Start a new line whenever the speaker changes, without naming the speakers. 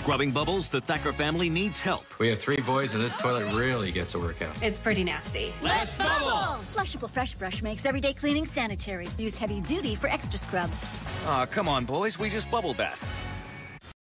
Scrubbing bubbles, the Thacker family needs help.
We have 3 boys, and this toilet really gets a workout.
It's pretty nasty.
Let's bubble!
Flushable Fresh Brush makes everyday cleaning sanitary. Use heavy duty for extra scrub.
Aw, come on, boys. We just bubble bath.